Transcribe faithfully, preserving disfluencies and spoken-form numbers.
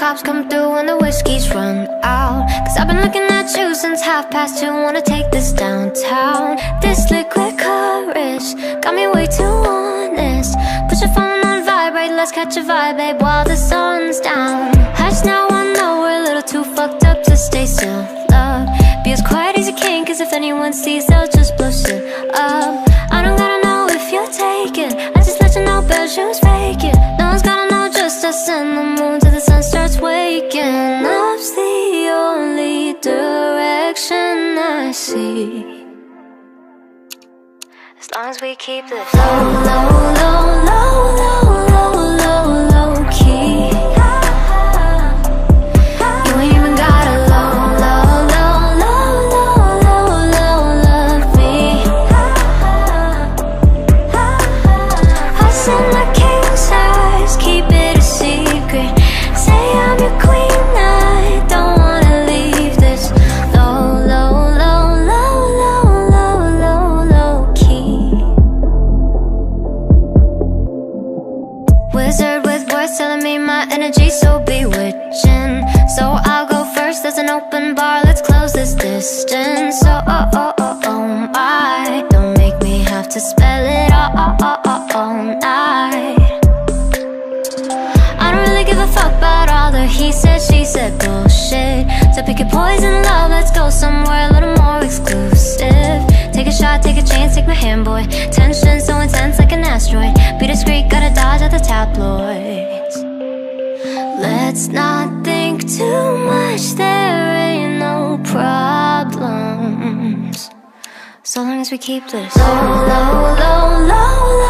cops come through when the whiskey's run out. Cause I've been looking at you since half past two. Wanna take this downtown. This liquid courage got me way too honest. Put your phone on vibrate, let's catch a vibe, babe, while the sun's down. Hush now, I know we're a little too fucked up to stay still, love. Be as quiet as you can, cause if anyone sees, they'll just blow shit up. I don't gotta know if you're taken, I just let you know bad shoes faking. No one's gotta know, just us and the moon till the sun starts waking. Up's the only direction I see, as long as we keep this low, low, low, low, low, low, low, low key. You ain't even gotta low, low, low, low, low, low, low, love me. I send my king size, keep it a secret. Say I'm your queen, I don't wanna leave this low, low, low, low, low, low, low, low key. Wizard with words telling me my energy's so bewitching. So I'll go first, there's an open bar, let's close this distance. Oh, oh, oh, oh, oh my, don't make me have to spell it all, all, all, all, all night. I don't really give a fuck about all the he said, she said bullshit. So pick your poison, love, let's go somewhere a little more exclusive. Take a shot, take a chance, take my hand, boy. Tension so intense like an asteroid. Be discreet, gotta dodge at the tabloids. Let's not think too much, there ain't no problems, so long as we keep this low, low, low, low, low.